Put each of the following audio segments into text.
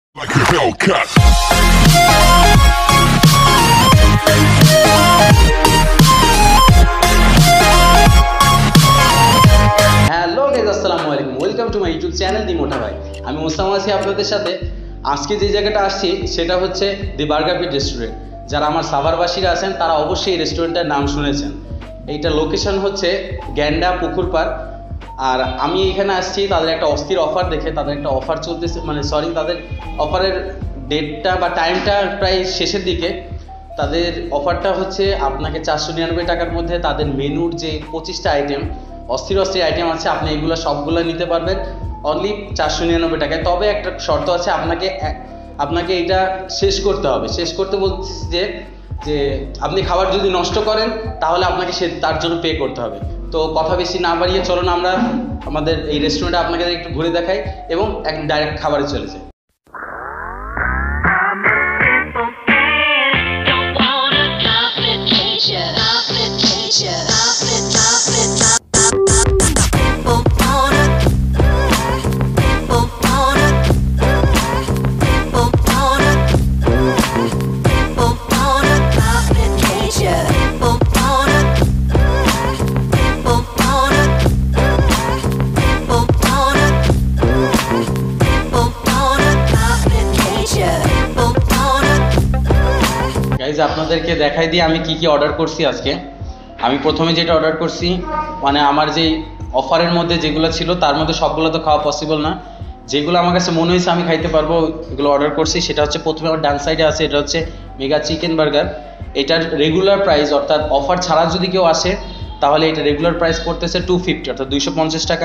Like a Hellcat. Hello guys, আসসালামু আলাইকুম। Welcome to my YouTube channel the Mota Bhai. আমি মোস্তাফা আছি আপনাদের সাথে। আজকে যে জায়গাটা আসছি সেটা হচ্ছে দি বার্গার পিট রেস্টুরেন্ট। যারা আমার সাভারবাসীরা আছেন তারা অবশ্যই এই রেস্টুরেন্টের নাম শুনেছেন। এইটা লোকেশন হচ্ছে গ্যান্ডা পুকুর পাড়। আর আমি এখানে আসছি তাদের একটা অস্থির অফার দেখে। তাদের একটা অফার চলতেছে, তাদের অফারের ডেটটা বা টাইমটা প্রায় শেষের দিকে। তাদের অফারটা হচ্ছে আপনাকে 499 টাকার মধ্যে তাদের মেনুর যে 25টা আইটেম, অস্থির আইটেম আছে, আপনি এগুলো সবগুলো নিতে পারবেন অনলি 499 টাকায়। তবে একটা শর্ত আছে, আপনাকে এটা শেষ করতে হবে। শেষ করতে বলছি যে আপনি খাবার যদি নষ্ট করেন তাহলে আপনাকে তার জন্য পে করতে হবে। তো কথা বেশি না বাড়িয়ে চলুন আমরা আমাদের এই রেস্টুরেন্টে আপনাকে একটু ঘুরে দেখাই এবং একদম ডাইরেক্ট খাবারে চলে যাই। আপনাদেরকে দেখাই দিই আমি কি অর্ডার করছি আজকে। আমি প্রথমে যেটা অর্ডার করছি, আমার যে অফারের মধ্যে যেগুলো ছিল তার মধ্যে সবগুলো তো খাওয়া পসিবল না। যেগুলো আমার কাছে মনে হয়েছে আমি খাইতে পারবো এগুলো অর্ডার করছি। সেটা হচ্ছে প্রথমে আমার ডান সাইডে আছে, এটা হচ্ছে মেগা চিকেন বার্গার। এটার রেগুলার প্রাইস, অর্থাৎ অফার ছাড়া যদি কেউ আসে তাহলে এটা রেগুলার প্রাইস পড়তেছে 250, অর্থাৎ 250 টাকা,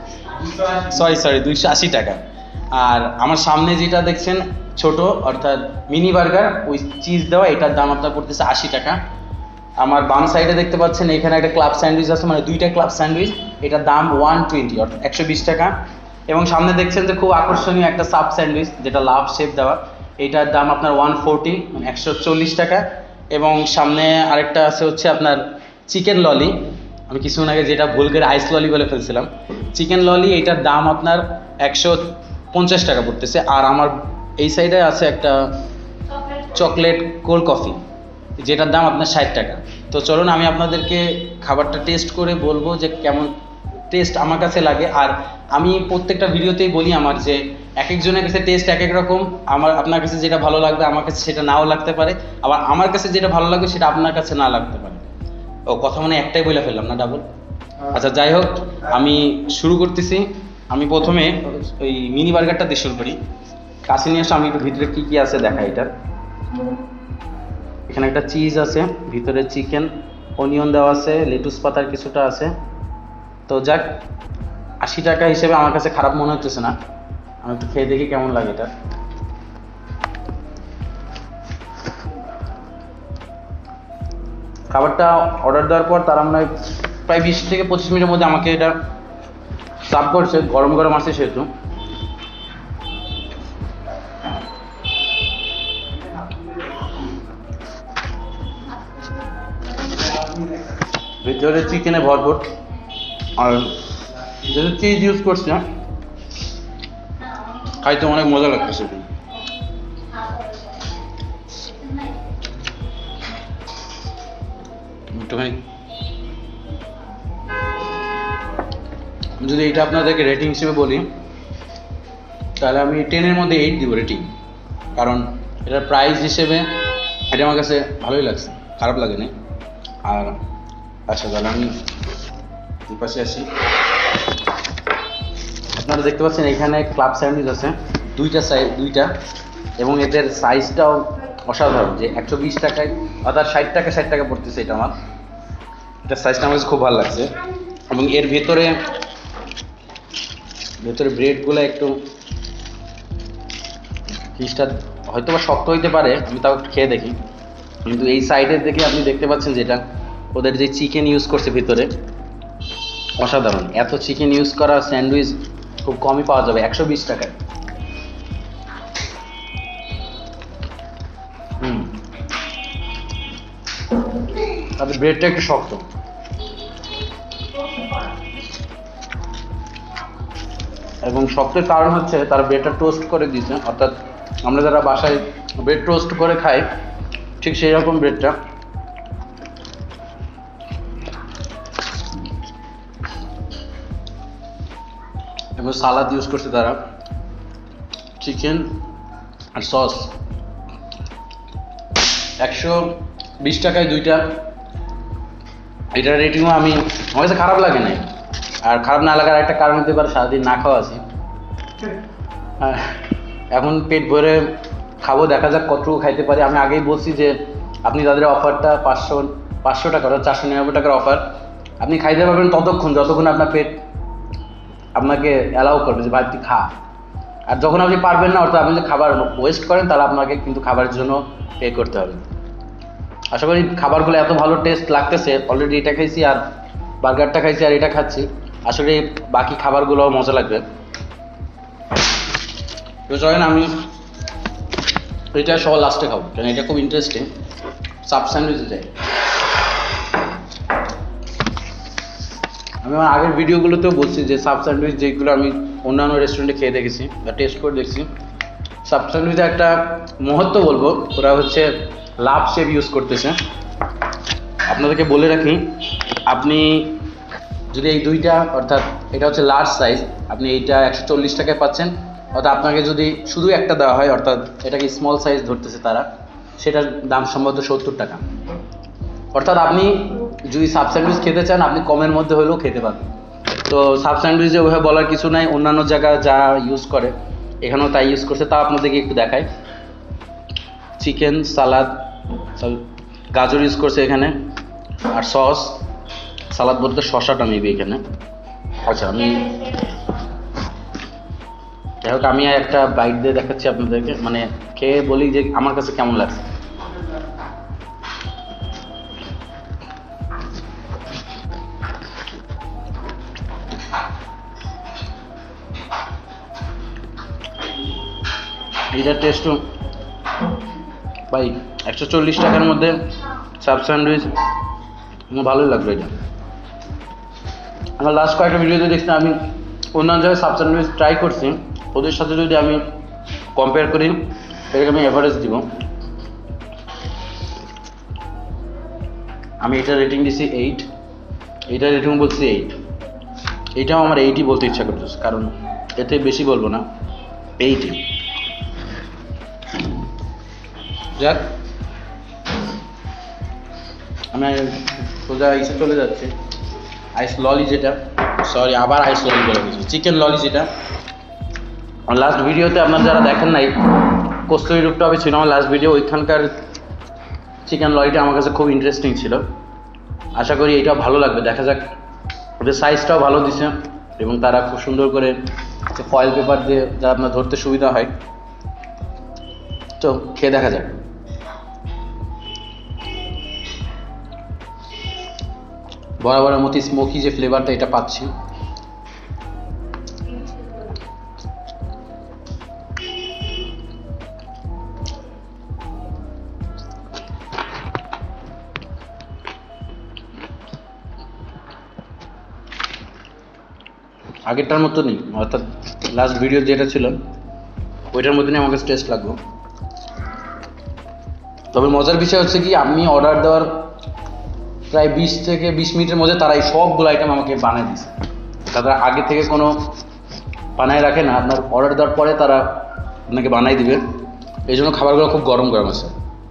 280 টাকা। আর আমার সামনে যেটা দেখছেন ছোট, অর্থাৎ মিনি বার্গার ওই চিজ দেওয়া, এটার দাম আপনার পড়তেছে 80 টাকা। আমার বাম সাইডে দেখতে পাচ্ছেন এখানে একটা ক্লাব স্যান্ডউইচ আছে, দুইটা ক্লাব স্যান্ডউইচ, এটার দাম 120, অর্থাৎ 120 টাকা। এবং সামনে দেখছেন যে খুব আকর্ষণীয় একটা সাব স্যান্ডউইচ যেটা লাভ শেপ দেওয়া, এটার দাম আপনার 140, 140 টাকা। এবং সামনে আরেকটা আছে হচ্ছে আপনার চিকেন ললি, আমি কিছুক্ষণ আগে যেটা ভুল করে আইস ললি বলে ফেলছিলাম, চিকেন ললি, এটার দাম আপনার 150 টাকা পড়তেছে। আর আমার এই সাইডে আছে একটা চকলেট কোল্ড কফি, যেটার দাম আপনার 60 টাকা। তো চলুন আমি আপনাদেরকে খাবারটা টেস্ট করে বলবো যে কেমন টেস্ট আমার কাছে লাগে। আর আমি প্রত্যেকটা ভিডিওতেই বলি আমার যে এক একজনের কাছে টেস্ট এক এক রকম। আপনার কাছে যেটা ভালো লাগবে আমার কাছে সেটা নাও লাগতে পারে, আবার আমার কাছে যেটা ভালো লাগবে সেটা আপনার কাছে না লাগতে পারে। ও কথা একটাই বলে ফেললাম না, ডাবল। আচ্ছা যাই হোক, আমি শুরু করতেছি। আমি প্রথমে ওই মিনি বার্গারটা দিয়ে শুরু করি। কাছে নিয়ে আসে আমি একটু ভিতরে কী কী আছে দেখা। এখানে একটা চিজ আছে, ভিতরে চিকেন, অনিয়ন দেওয়া আছে, লেটুস পাতার কিছুটা আছে। তো যাক, 80 টাকা হিসেবে আমার কাছে খারাপ মনে হচ্ছে না। আমি একটু খেয়ে দেখি কেমন লাগে এটা। খাবারটা অর্ডার দেওয়ার পর তারা আমরা প্রায় 20 থেকে 25 মিনিটের মধ্যে আমাকে এটা সার্ভ করছে, গরম গরম আছে সেহেতু। ভিতরে চিকেনে ভরপুর, আর যেহেতু চিজ ইউজ করছি না, খাইতে অনেক মজা লাগতেছে। যদি এটা আপনাদেরকে রেটিং হিসেবে বলি তাহলে আমি 10-এর মধ্যে 8 দিব রেটিং। কারণ এটার প্রাইস হিসেবে এটা আমার কাছে ভালোই লাগছে, খারাপ লাগেনি। আর আচ্ছা তাহলে আমি এই পাশে আসি। আপনারা দেখতে পাচ্ছেন এখানে ক্লাব স্যান্ডউইচ আছে, দুইটা, এবং এদের সাইজটাও অসাধারণ। যে 120 টাকায়, অর্থাৎ 60 টাকা পড়তেছে এটা। এটার সাইজটা আমার কাছে খুব ভালো লাগছে। এবং এর ভেতরে ব্রেডগুলো একটু ফিসটা হয়তো বা শক্ত হইতে পারে, আমি তাও একটু খেয়ে দেখি। কিন্তু এই সাইডের দিকে আপনি দেখতে পাচ্ছেন যেটা ওদের যে চিকেন ইউজ করছে ভিতরে, অসাধারণ। এত চিকেন ইউজ করা স্যান্ডউইচ খুব কমই পাওয়া যাবে 120 টাকায়। তাদের ব্রেডটা একটু শক্ত, এবং শক্তের কারণ হচ্ছে তারা ব্রেডটা টোস্ট করে দিয়েছে, অর্থাৎ আমরা যারা বাসায় ব্রেড টোস্ট করে খাই ঠিক সেই রকম ব্রেডটা। এবং সালাদ ইউজ করছে তারা, চিকেন আর সস। 120 টাকায় দুইটা। এটার রেটিংও আমার কাছে খারাপ লাগে না। আর খারাপ না লাগার একটা কারণ হতে পারে সারাদিন না খাওয়া আছে, এখন পেট ভরে খাবো, দেখা যাক কতটুকু খাইতে পারি। আমি আগেই বলছি যে আপনি তাদের অফারটা 500 টাকা, 499 টাকার অফার, আপনি খাইতে পারবেন ততক্ষণ যতক্ষণ আপনার পেট আপনাকে অ্যালাউ করবে যে ভাই তুই খা। আর যখন আপনি পারবেন না, অর্থাৎ আপনি যদি খাবার ওয়েস্ট করেন, তাহলে আপনাকে কিন্তু খাবারের জন্য পে করতে হবে। আশা করি খাবারগুলো এত ভালো টেস্ট লাগতেছে, অলরেডি এটা খাইছি আর বার্গারটা খাইছি আর এটা খাচ্ছি, আসলে বাকি খাবারগুলো মজা লাগবে। তো চলেন আমি এটা সব লাস্টে খাবো, কারণ এটা খুব ইন্টারেস্টিং। সাব স্যান্ডউইচে যাই। আমি আমার আগের ভিডিওগুলোতেও বলছি যে সাব স্যান্ডউইচ যেগুলো আমি অন্যান্য রেস্টুরেন্টে খেয়ে দেখেছি বা টেস্ট করে দেখছি, সাব স্যান্ডউইচে একটা মহত্ব বলবো, ওরা হচ্ছে লাভ শেপ ইউজ করতেছে। আপনাদেরকে বলে রাখি, আপনি যদি এই দুইটা, অর্থাৎ এটা হচ্ছে লার্জ সাইজ, আপনি এইটা 140 টাকায় পাচ্ছেন। অর্থাৎ আপনাকে যদি শুধু একটা দেওয়া হয়, অর্থাৎ এটাকে স্মল সাইজ ধরতেছে তারা, সেটার দাম সম্ভবত 70 টাকা। অর্থাৎ আপনি যদি সাব স্যান্ডউইচ খেতে চান, আপনি কমের মধ্যে হলেও খেতে পারবেন। তো সাব স্যান্ডউইচে ওইভাবে বলার কিছু নাই, অন্যান্য জায়গায় যা ইউজ করে এখানেও তাই ইউজ করছে। তা আপনাদেরকে একটু দেখাই। চিকেন, সালাদ, গাজর ইউজ করছে এখানে, আর সস। সালাদ বলতে শসাটা মেবি এখানে। আচ্ছা, আমি যাই হোক, আমি একটা বাইট দিয়ে দেখাচ্ছি আপনাদেরকে, মানে খেয়ে বলি যে আমার কাছে কেমন লাগছে। এইটার টেস্টও ভাই 140 টাকার মধ্যে সাব স্যান্ডউইচ আমার ভালোই লাগবে। এটা আমার লাস্ট কয়েকটা ভিডিওতে দেখছি, আমি অন্যান্য জায়গায় সাব স্যান্ডউইচ ট্রাই করছি, ওদের সাথে যদি আমি কম্পেয়ার করি, এটাকে আমি এভারেজ দিব। আমি এটার রেটিং দিছি 8, এইটার রেটিং বলছি 8। এইটাও আমার 8ই বলতে ইচ্ছা করতেছে, কারণ এতে বেশি বলবো না, 8ই। যাক, আমি সোজা ইসে চলে যাচ্ছি। আইস ললি যেটা, সরি আবার আইস ললি বলে দিয়েছি, চিকেন ললি যেটা লাস্ট ভিডিওতে আপনারা যারা দেখেন নাই, কস্তুরী রূপটপে ছিল আমার লাস্ট ভিডিও, ওইখানকার চিকেন ললিটা আমার কাছে খুব ইন্টারেস্টিং ছিল। আশা করি এইটাও ভালো লাগবে, দেখা যাক। ওদের সাইজটাও ভালো দিছে এবং তারা খুব সুন্দর করে ফয়েল পেপার দিয়ে যা আপনার ধরতে সুবিধা হয়। তো খেয়ে দেখা যাক। বরাবরের মতো স্মোকি যে ফ্লেভারটা এটা পাচ্ছি। আগেরটার মতো নেই, অর্থাৎ লাস্ট ভিডিও যেটা ছিল ওইটার মধ্যে আমার কাছে টেস্ট লাগলো। তবে মজার বিষয় হচ্ছে কি, আমি অর্ডার দেওয়ার প্রায় 20 থেকে 20 মিনিটের মধ্যে তারা এই সবগুলো আইটেম আমাকে বানিয়ে দিচ্ছে। তারা আগে থেকে কোনো বানায় রাখে না, আপনার অর্ডার দেওয়ার পরে তারা আপনাকে বানাই দিবে। এই জন্য খাবারগুলো খুব গরম গরম আছে।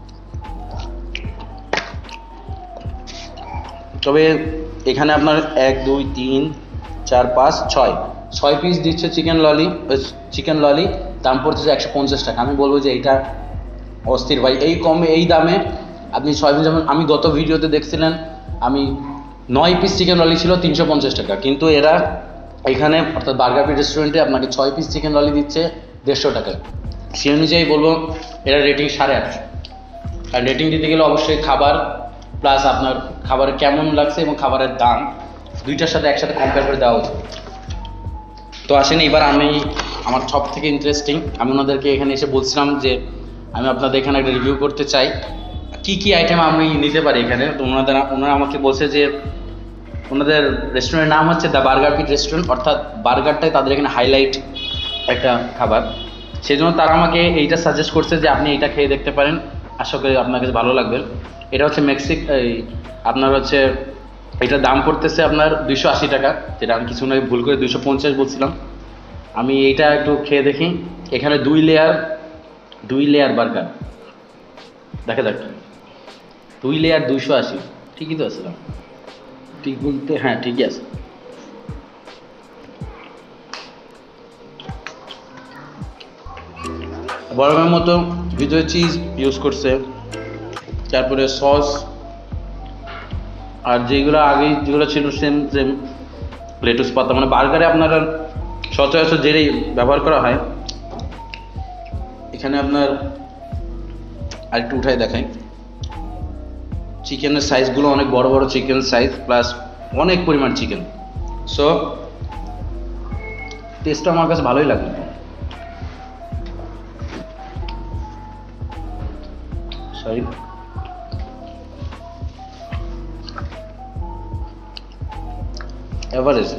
তবে এখানে আপনার 1 2 3 4 5 6 পিস দিচ্ছে চিকেন ললি, দাম পড়তেছে 150 টাকা। আমি বলবো যে এইটা অস্থির ভাই, এই কমে এই দামে আপনি 6 পিস। যেমন আমি গত ভিডিওতে দেখছিলেন, আমি 9 পিস চিকেন ললি ছিল 350 টাকা, কিন্তু এরা এখানে অর্থাৎ বার্গার পিট রেস্টুরেন্টে আপনাকে 6 পিস চিকেন ললি দিচ্ছে 150 টাকায়। সেই অনুযায়ী বলবো এরা রেটিং 8.5। আর রেটিং দিতে গেলে অবশ্যই খাবার প্লাস আপনার খাবারের কেমন লাগছে এবং খাবারের দাম দুইটার সাথে একসাথে কম্পেয়ার করে দেওয়া উচিত। তো আসেন এবার আমি আমার সব থেকে ইন্টারেস্টিং, আমি ওনাদেরকে এখানে এসে বলছিলাম যে আমি আপনাদের এখানে একটা রিভিউ করতে চাই কি কি আইটেম আমি নিতে পারি এখানে। তো ওনারা আমাকে বলছে যে ওনাদের রেস্টুরেন্টের নাম হচ্ছে দ্য বার্গার পিট রেস্টুরেন্ট, অর্থাৎ বার্গারটাই তাদের এখানে হাইলাইট একটা খাবার। সেই জন্য তারা আমাকে এইটা সাজেস্ট করছে যে আপনি এইটা খেয়ে দেখতে পারেন, আশা করি আপনার কাছে ভালো লাগবে। এটা হচ্ছে আপনার হচ্ছে এটার দাম পড়তেছে আপনার 280 টাকা, যেটা আমি কিছু আগে ভুল করে 250 বলছিলাম। আমি এইটা একটু খেয়ে দেখি। এখানে 2 লেয়ার বার্গার, দেখা যাক 2 লেয়ার 280, ঠিকই তো আছে, ঠিক বলতে হ্যাঁ ঠিকই আছে। বরফের মতো ভিতরে চিজ ইউজ করছে, তারপরে সস, আর যেগুলো আগে যেগুলো ছিল সেম সেম লেটুস পাতা, মানে বার্গারে আপনারা সচরাচর যেটাই ব্যবহার করা হয় এখানে আপনার আরেকটু উঠাই দেখাই। চিকেনের সাইজগুলো অনেক বড় বড় চিকেন সাইজ, প্লাস অনেক পরিমাণ চিকেন। সো টেস্টটা আমার কাছে ভালোই লাগলো। Sorry, average.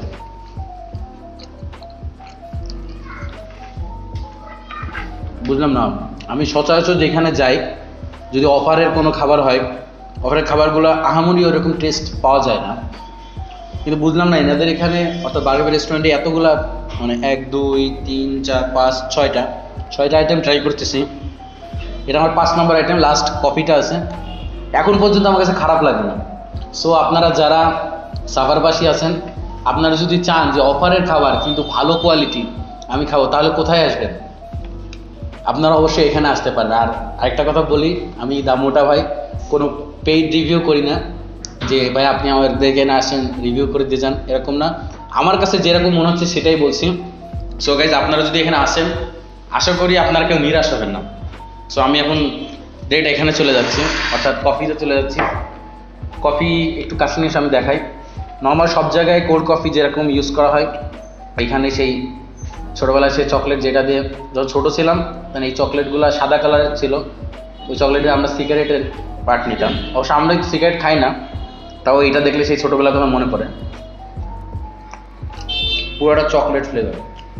বুঝলাম না, আমি সচরাচর যেখানে যাই যদি অফারের কোনো খাবার হয়, অফারের খাবারগুলো আহামরি ওরকম টেস্ট পাওয়া যায় না, কিন্তু বুঝলাম না এনাদের এখানে অর্থাৎ বার্গার রেস্টুরেন্টে এতগুলা, মানে 1 2 3 4 5 6টা আইটেম ট্রাই করতেছি। এটা আমার 5 নম্বর আইটেম, লাস্ট কফিটা আছে। এখন পর্যন্ত আমার কাছে খারাপ লাগে না। সো আপনারা যারা সাভারবাসী আছেন, আপনারা যদি চান যে অফারের খাবার কিন্তু ভালো কোয়ালিটি আমি খাবো, তাহলে কোথায় আসবেন? আপনারা অবশ্যই এখানে আসতে পারেন। আর আরেকটা কথা বলি, আমি দামোটা ভাই কোনো পেইড রিভিউ করি না যে ভাই আপনি আমাদের এখানে আসেন রিভিউ করে দিয়ে যান, এরকম না। আমার কাছে যেরকম মনে হচ্ছে সেটাই বলছি। সো গাইজ, আপনারা যদি এখানে আসেন আশা করি আপনারা কেউ নিরাশ হবেন না। সো আমি এখন ডিরেক্ট এখানে চলে যাচ্ছি, অর্থাৎ কফিতে চলে যাচ্ছি। কফি একটু কাছে নিয়ে এসে আমি দেখাই। নর্মাল সব জায়গায় কোল্ড কফি যেরকম ইউজ করা হয়, এখানে সেই ছোটোবেলায় সেই চকলেট যেটা দিয়ে, যখন ছোটো ছিলাম মানে এই চকলেটগুলো সাদা কালারের ছিল, ওই চকলেটে আমরা সিগারেটের পার্ট নিতাম। অবশ্য আমরা সিগারেট খাই না, তাও এটা দেখলে সেই ছোটোবেলা তোমার মনে পড়ে। পুরোটা চকলেট ফ্লেভার।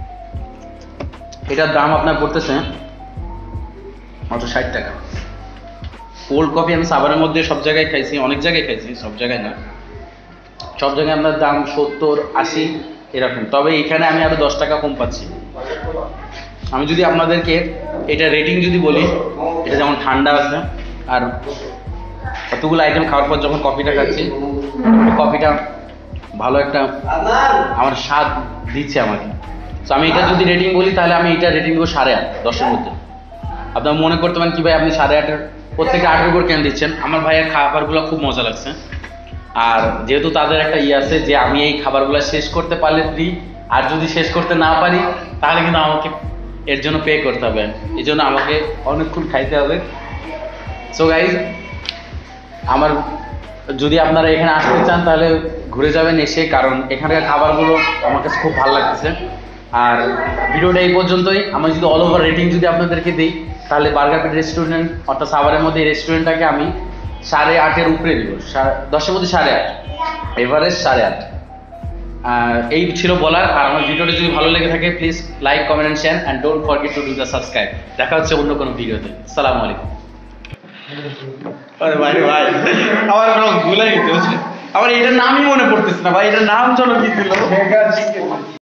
এটার দাম আপনার পড়তেছে মাত্র 60 টাকা। কোল্ড কফি আমি সাভারের মধ্যে সব জায়গায় খাইছি, অনেক জায়গায় খাইছি, সব জায়গায় না, সব জায়গায় আপনার দাম 70 80 এরকম। তবে এখানে আমি আরো 10 টাকা কম পাচ্ছি। আমি যদি আপনাদেরকে এটা রেটিং যদি বলি, এটা যেমন ঠান্ডা আছে, আর কতগুলো আইটেম খাওয়ার পর যখন কফিটা খাচ্ছি, কফিটা ভালো একটা আমার স্বাদ দিচ্ছে আমাকে। তো আমি এটা যদি রেটিং বলি, তাহলে আমি এটা রেটিং দেবো 8.5 10-এর মধ্যে। আপনার মনে করতে পারেন কি ভাই আপনি 8.5-এর প্রত্যেকে 8-এর উপর কেন দিচ্ছেন? আমার ভাইয়ের খাবারগুলো খুব মজা লাগছে। আর যেহেতু তাদের একটা আছে যে আমি এই খাবারগুলো শেষ করতে পারলে ফ্রি, আর যদি শেষ করতে না পারি তাহলে কিন্তু আমাকে এর জন্য পে করতে হবে, এই জন্য আমাকে অনেকক্ষণ খাইতে হবে। সো গাইজ, আমার যদি আপনারা এখানে আসতে চান তাহলে ঘুরে যাবেন এসে, কারণ এখানকার খাবারগুলো আমার কাছে খুব ভালো লাগতেছে। আর ভিডিওটা এই পর্যন্তই। আমি যদি অল ওভার রেটিং যদি আপনাদেরকে দিই, তাহলে বার্গার পিট রেস্টুরেন্ট অর্থাৎ সাভারের মধ্যে এই রেস্টুরেন্টটাকে আমি 8.5-এর উপরে দিব, 10-এর মধ্যে 8.5, এভারেজ 8.5। এই ছিল বলার। আর আমার ভিডিওটা যদি ভালো লেগে থাকে, please like comment and share, and don't forget to do the subscribe. দেখা হচ্ছে অন্য কোনো ভিডিওতে। আসসালামু আলাইকুম। আরে ভাই ভাই, আমার কোনো ভুলে গেছে, আমার এটার নামই মনে পড়তেছে না ভাই, এটার নাম চলো কি ছিল?